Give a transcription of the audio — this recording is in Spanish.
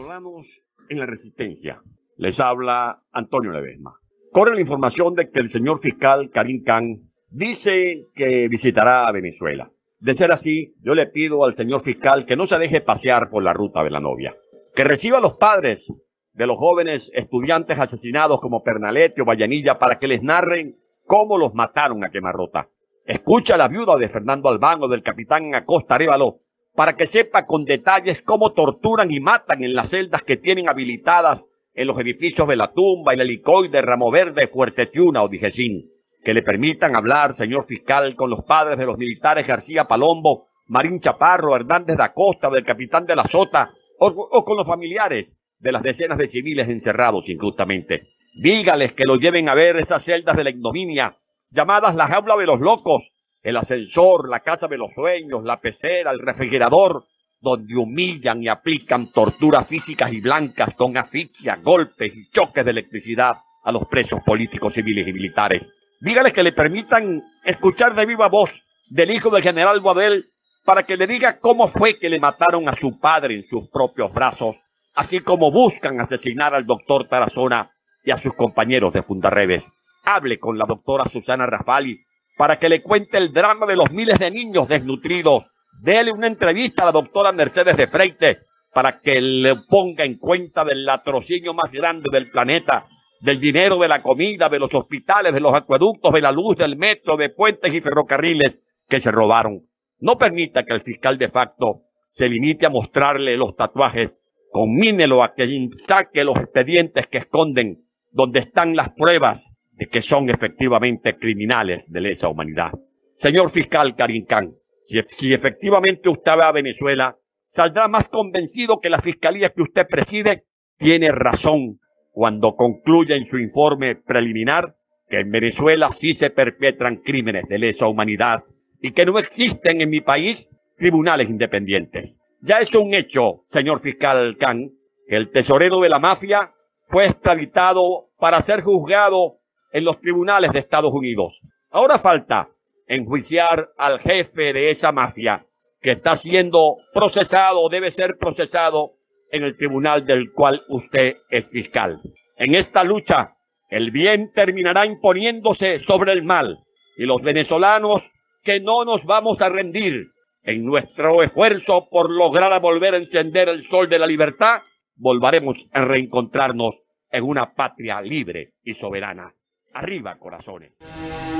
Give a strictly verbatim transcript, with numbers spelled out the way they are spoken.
venezolanos en la resistencia. Les habla Antonio Ledesma. Corre la información de que el señor fiscal Karim Khan dice que visitará a Venezuela. De ser así, yo le pido al señor fiscal que no se deje pasear por la ruta de la novia, que reciba a los padres de los jóvenes estudiantes asesinados como Pernalete o Vallenilla para que les narren cómo los mataron a quemarrota. Escucha a la viuda de Fernando Albán o del capitán Acosta Arévalo para que sepa con detalles cómo torturan y matan en las celdas que tienen habilitadas en los edificios de La Tumba, el Helicoide, Ramo Verde, Fuerte Tiuna o Dijesín. Que le permitan hablar, señor fiscal, con los padres de los militares García Palombo, Marín Chaparro, Hernández da Costa, del capitán de la Sota, o, o con los familiares de las decenas de civiles encerrados injustamente. Dígales que lo lleven a ver esas celdas de la ignominia, llamadas la jaula de los locos, el ascensor, la casa de los sueños, la pecera, el refrigerador, donde humillan y aplican torturas físicas y blancas con asfixia, golpes y choques de electricidad a los presos políticos, civiles y militares. Dígales que le permitan escuchar de viva voz del hijo del general Boadel para que le diga cómo fue que le mataron a su padre en sus propios brazos, así como buscan asesinar al doctor Tarazona y a sus compañeros de Fundarredes. Hable con la doctora Susana Rafali para que le cuente el drama de los miles de niños desnutridos. Dele una entrevista a la doctora Mercedes de Freite para que le ponga en cuenta del latrocinio más grande del planeta, del dinero de la comida, de los hospitales, de los acueductos, de la luz, del metro, de puentes y ferrocarriles que se robaron. No permita que el fiscal de facto se limite a mostrarle los tatuajes. Conmínelo a que saque los expedientes que esconden donde están las pruebas de que son efectivamente criminales de lesa humanidad. Señor fiscal Karim Khan, si, si efectivamente usted va a Venezuela, saldrá más convencido que la fiscalía que usted preside tiene razón cuando concluye en su informe preliminar que en Venezuela sí se perpetran crímenes de lesa humanidad y que no existen en mi país tribunales independientes. Ya es un hecho, señor fiscal Khan, que el tesorero de la mafia fue extraditado para ser juzgado en los tribunales de Estados Unidos. Ahora falta enjuiciar al jefe de esa mafia que está siendo procesado, debe ser procesado en el tribunal del cual usted es fiscal. En esta lucha, el bien terminará imponiéndose sobre el mal y los venezolanos que no nos vamos a rendir en nuestro esfuerzo por lograr volver a encender el sol de la libertad, volveremos a reencontrarnos en una patria libre y soberana. Arriba, corazones.